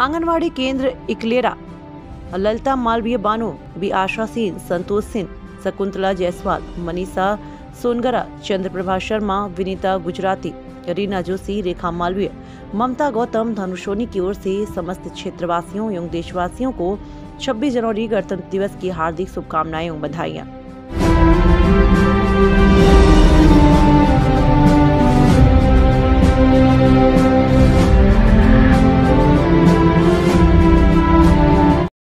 आंगनवाड़ी केंद्र इकलेरा ललिता मालवीय बानो, बी आशा सिंह, संतोष सिंह, शकुंतला जायसवाल, मनीषा सोनगरा, चंद्रप्रभा शर्मा, विनीता गुजराती, रीना जोशी, रेखा मालवीय, ममता गौतम, धनुषोनी की ओर से समस्त क्षेत्रवासियों एवं देशवासियों को 26 जनवरी गणतंत्र दिवस की हार्दिक शुभकामनाएं एवं बधाइयां।